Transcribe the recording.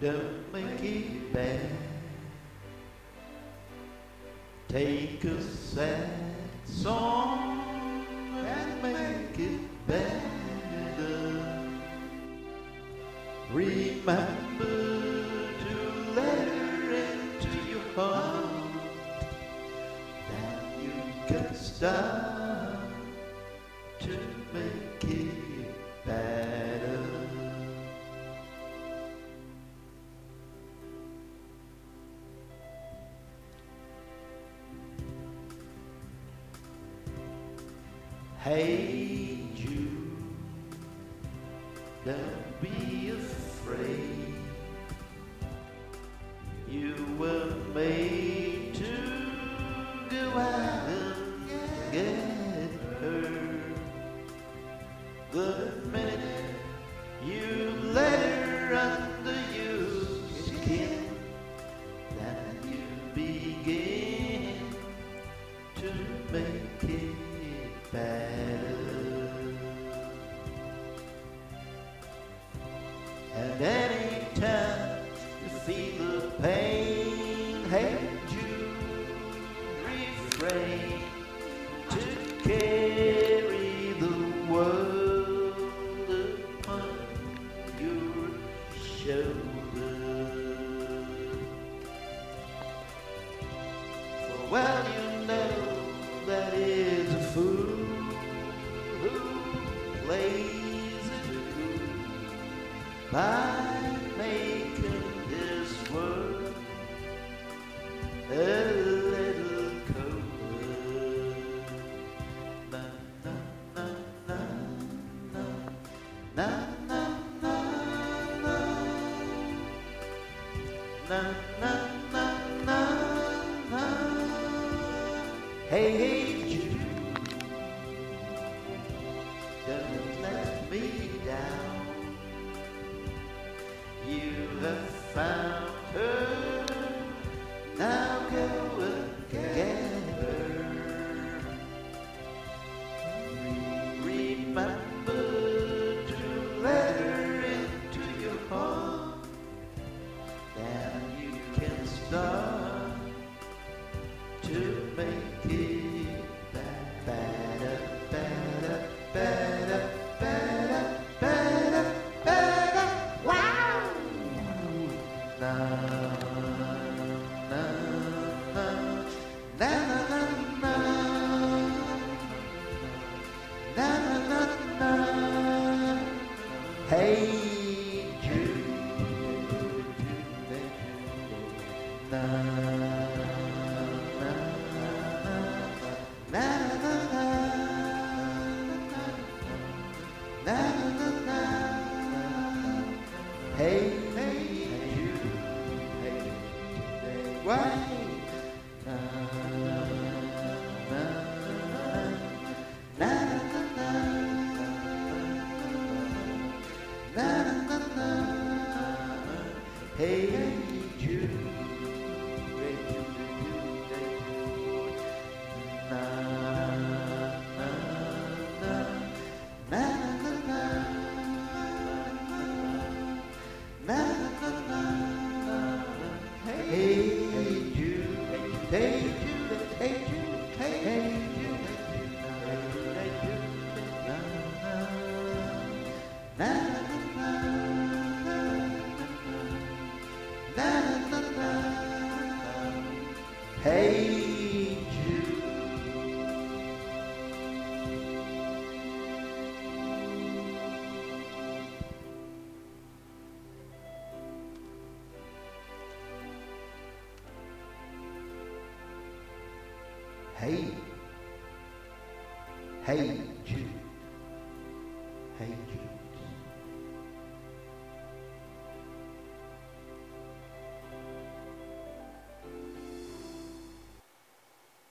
don't make it bad. Take a sad song and make it better. Remember to let her into your heart, then you can start to make it better. Hey Jude, don't be afraid. You were made to go out and get her. The minute you let her under your skin, then you begin to make it better. And anytime you feel the pain, hey Jude, refrain to carry the world upon your shoulder. For well you know that is a fool who plays it cool by making this world a little colder. Na na na na na na na na na na na na. Hey, hey Jude, don't let me down. You have found her, now go and get her. Remember to let her into your heart, then you can start to make it better, better, better, better, better, better. Wow! Na na na na na na na na na. Hey Jude, na na na na na na na. Hey, hey, you, hey, today, why? Na na na na na na na na. Hey, you, hey, you, na na na na na na. Na na na na. Hey Jude, hey Jude, hey Jude, hey Jude, hey Jude, na na na na na na. Hey Jude. Hey, hey Jude.